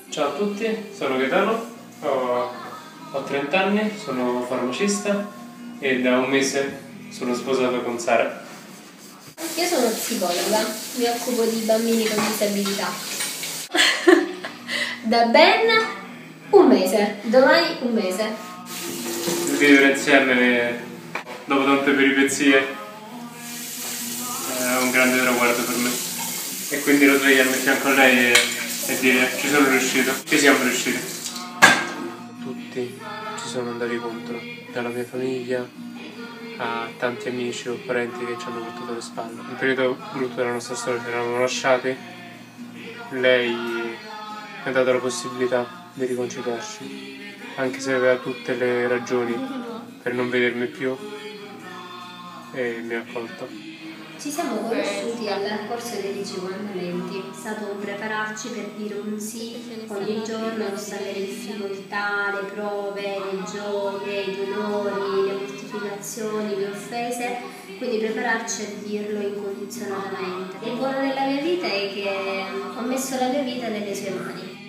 Ciao a tutti, sono Gaetano, ho 30 anni, sono farmacista e da un mese sono sposato con Sara. Io sono psicologa, mi occupo di bambini con disabilità. Da ben un mese, domani un mese. Vivere insieme dopo tante peripezie è un grande traguardo per me. E quindi lo svegliarmi a fianco a lei e dire ci sono riuscito, ci siamo riusciti. Tutti ci sono andati contro, dalla mia famiglia a tanti amici o parenti che ci hanno battuto le spalle. Nel periodo brutto della nostra storia ci eravamo lasciati, lei mi ha dato la possibilità di riconciliarci, anche se aveva tutte le ragioni per non vedermi più, e mi ha accolto. Ci siamo conosciuti al corso dei 10 comandamenti, è stato un prepararci per dire un sì ogni giorno, nonostante le difficoltà, le prove, le gioie, i dolori, le mortificazioni, le offese, quindi prepararci a dirlo incondizionatamente. Il buono della mia vita è che ho messo la mia vita nelle sue mani.